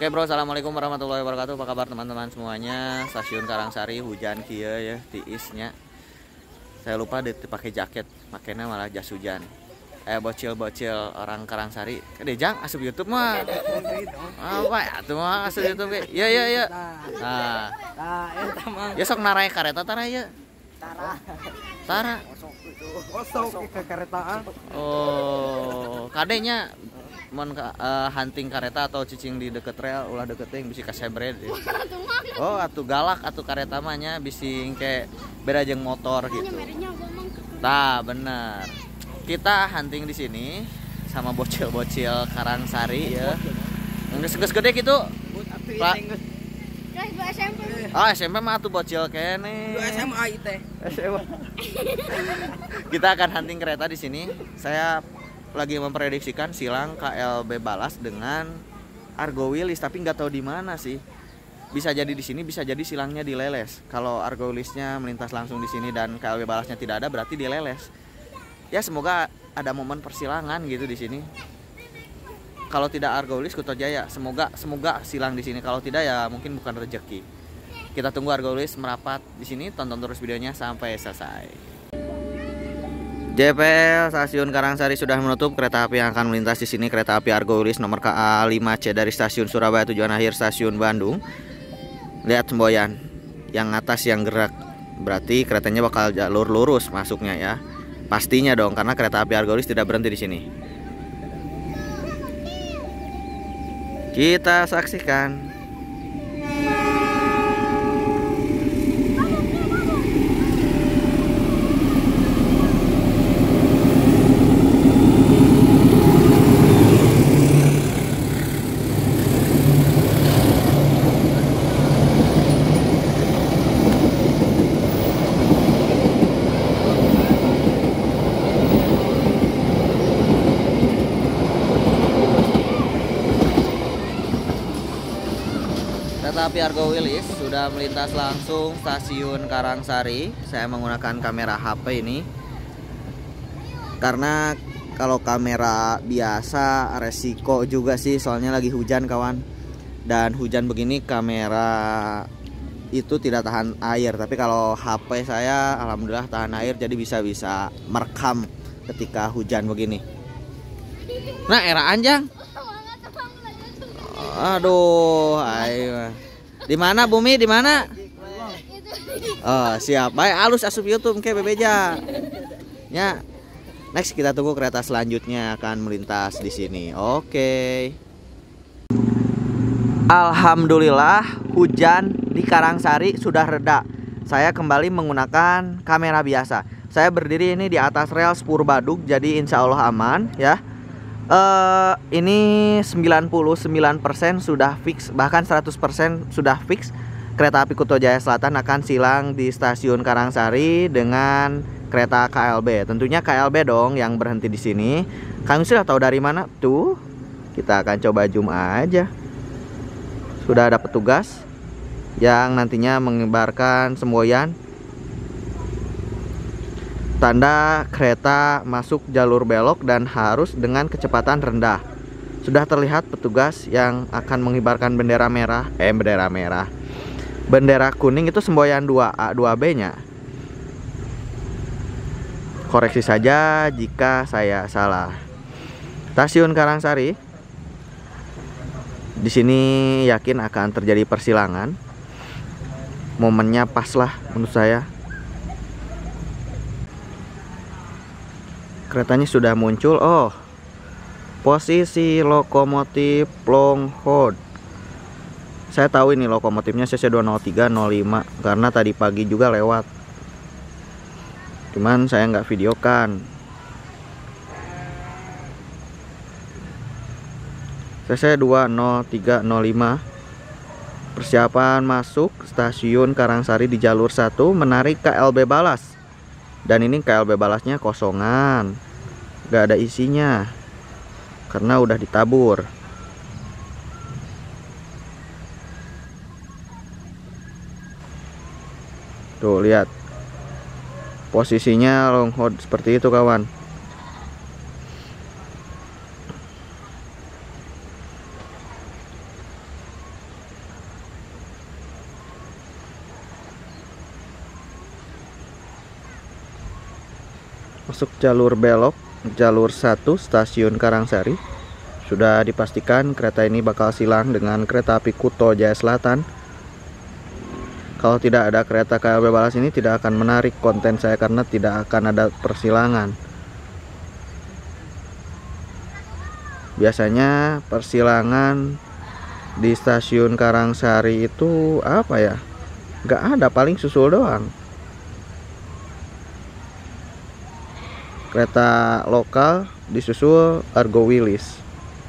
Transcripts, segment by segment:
Oke bro, assalamualaikum warahmatullahi wabarakatuh. Apa kabar teman-teman semuanya? Stasiun Karangsari hujan kia ya, tiisnya. Saya lupa dipakai jaket, makanya malah jas hujan. Bocil-bocil orang Karangsari. Dejang asup YouTube mah. Apa ya tuh mah asup YouTube. Ya. Nah. Ya sok narai kareta tara ya. Tara. Kosong ke keretaan. Oh, kadenya mun hunting kareta atau cicing di deket rel ulah deket teh bisi kasebred. Oh, atuh galak atuh kareta mah nya bisi kayak beda jeung motor gitu. Nah, bener. Kita hunting di sini sama bocil-bocil Karangsari ya. Geus gede gitu. Pak. Oh, SMP mah atuh bocil kene. SMA teh. SMA. Kita akan hunting kereta di sini. Saya lagi memprediksikan silang KLB Balas dengan Argo Wilis, tapi nggak tahu di mana sih. Bisa jadi di sini, bisa jadi silangnya di Leles. Kalau Argo Wilisnya melintas langsung di sini dan KLB Balasnya tidak ada, berarti di Leles. Ya semoga ada momen persilangan gitu di sini. Kalau tidak Argo Wilis Kuto Jaya, semoga silang di sini. Kalau tidak ya mungkin bukan rezeki. Kita tunggu Argo Wilis merapat di sini. Tonton terus videonya sampai selesai. JPL Stasiun Karangsari sudah menutup. Kereta api yang akan melintas di sini kereta api Argo Wilis nomor KA5C dari stasiun Surabaya tujuan akhir stasiun Bandung. Lihat semboyan yang atas yang gerak, berarti keretanya bakal jalur lurus masuknya ya. Pastinya dong karena kereta api Argo Wilis tidak berhenti di sini. Kita saksikan. Kereta api Argo Wilis sudah melintas langsung stasiun Karangsari. Saya menggunakan kamera HP ini karena kalau kamera biasa resiko juga sih, soalnya lagi hujan kawan. Dan hujan begini kamera itu tidak tahan air, tapi kalau HP saya alhamdulillah tahan air, jadi bisa merekam ketika hujan begini. Nah, era anjang. Aduh, ayo. Di mana Bumi? Di mana? Oh, siap. Baik, alus asup YouTube ke bebeja. Ya. Next kita tunggu kereta selanjutnya akan melintas di sini. Oke. Alhamdulillah hujan di Karangsari sudah reda. Saya kembali menggunakan kamera biasa. Saya berdiri ini di atas rel Spur Baduk, jadi insya Allah aman ya. Ini 99% sudah fix, bahkan 100% sudah fix. Kereta api Kuto Jaya Selatan akan silang di stasiun Karangsari dengan kereta KLB. Tentunya KLB dong yang berhenti di sini. Kang sudah tahu dari mana? Tuh, kita akan coba zoom aja. Sudah ada petugas yang nantinya mengibarkan semboyan tanda kereta masuk jalur belok dan harus dengan kecepatan rendah. Sudah terlihat petugas yang akan mengibarkan bendera merah. Bendera kuning itu semboyan 2A, 2B nya. Koreksi saja jika saya salah. Stasiun Karangsari. Di sini yakin akan terjadi persilangan. Momennya pas lah menurut saya. Keretanya sudah muncul. Oh, posisi lokomotif Longhorn. Saya tahu ini lokomotifnya CC 203 05 karena tadi pagi juga lewat. Cuman saya nggak videokan. CC 203 05. Persiapan masuk stasiun Karangsari di jalur 1 menarik KLB Balas. Dan ini KLB Balasnya kosongan, gak ada isinya karena udah ditabur. Tuh lihat posisinya Longhorn seperti itu kawan. masuk jalur belok, jalur 1 stasiun Karangsari. Sudah dipastikan kereta ini bakal silang dengan kereta api Kuto Jaya Selatan. Kalau tidak ada kereta KLB Balas ini tidak akan menarik konten saya karena tidak akan ada persilangan. Biasanya persilangan di stasiun Karangsari itu apa ya? Gak ada, paling susul doang. Kereta lokal disusul Argo Wilis.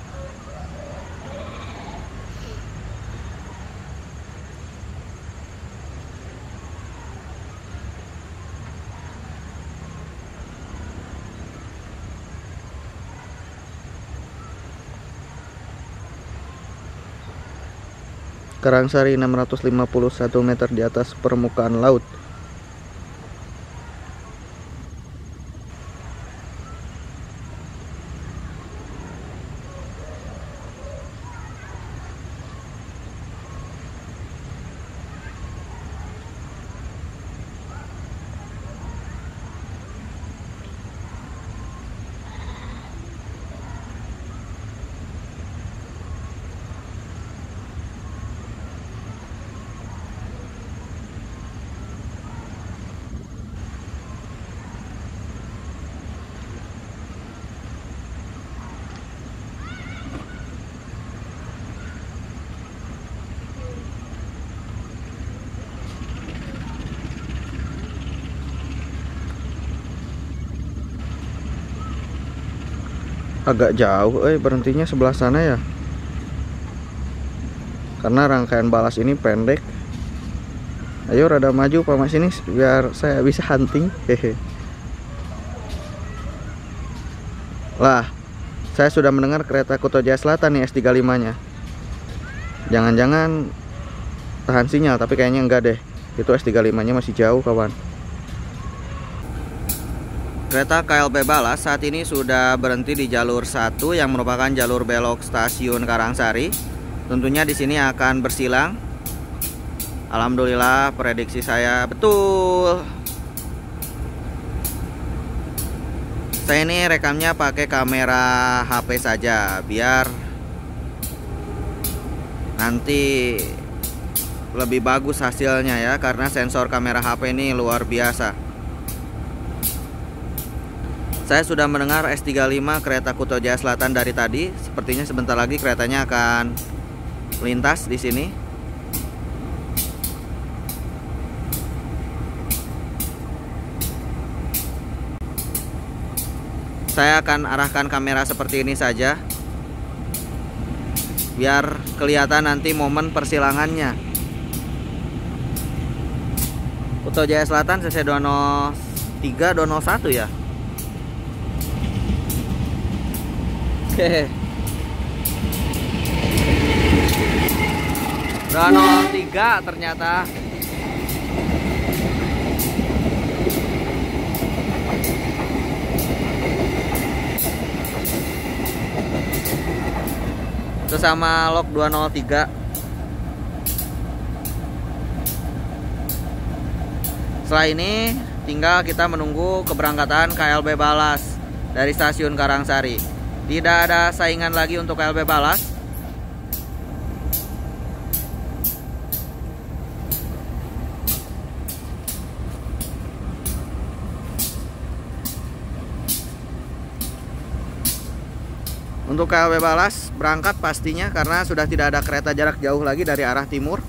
Karangsari 651 meter di atas permukaan laut. Agak jauh, berhentinya sebelah sana ya. Karena rangkaian balas ini pendek. Ayo rada maju Pak Mas ini biar saya bisa hunting. Hehe. Lah, saya sudah mendengar kereta Kuto Jaya Selatan nih S35-nya. Jangan-jangan tahan sinyal, tapi kayaknya enggak deh. Itu S35-nya masih jauh, kawan. Kereta KLB Balas saat ini sudah berhenti di jalur 1 yang merupakan jalur belok stasiun Karangsari. Tentunya di sini akan bersilang. Alhamdulillah prediksi saya betul. Saya ini rekamnya pakai kamera HP saja biar nanti lebih bagus hasilnya ya, karena sensor kamera HP ini luar biasa. Saya sudah mendengar S35 kereta Kuto Jaya Selatan dari tadi. Sepertinya sebentar lagi keretanya akan melintas di sini. Saya akan arahkan kamera seperti ini saja biar kelihatan nanti momen persilangannya. Kuto Jaya Selatan CC 203 201 ya. Hehe. 203 ternyata. Itu sama log 203. Setelah ini tinggal kita menunggu keberangkatan KLB Balas dari stasiun Karangsari. Tidak ada saingan lagi untuk KLB Balas. Untuk KLB Balas berangkat pastinya karena sudah tidak ada kereta jarak jauh lagi dari arah timur.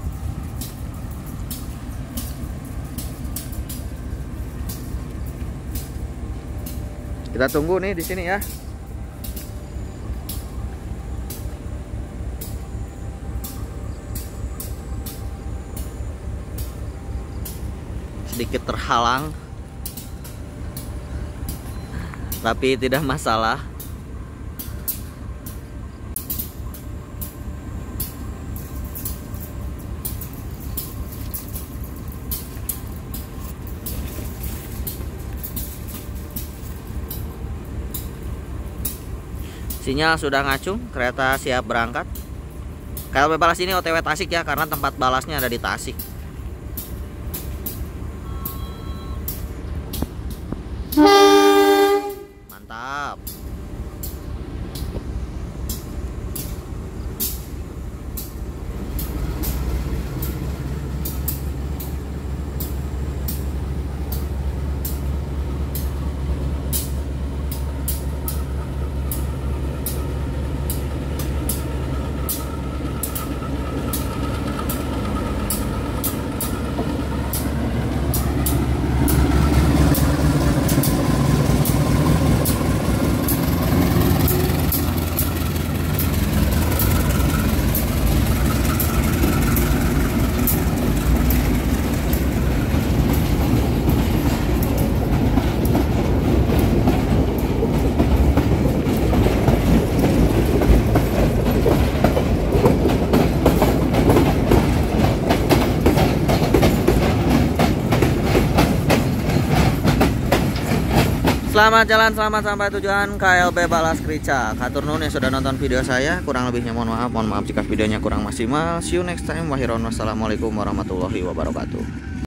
Kita tunggu nih di sini ya. Sedikit terhalang, tapi tidak masalah. Sinyal sudah ngacung, kereta siap berangkat. KLB Balas ini OTW Tasik ya, karena tempat balasnya ada di Tasik. Selamat jalan, selamat sampai tujuan KLB Balas Krica. Katur nuhun yang sudah nonton video saya. Kurang lebihnya mohon maaf jika videonya kurang maksimal. See you next time. Wassalamualaikum warahmatullahi wabarakatuh.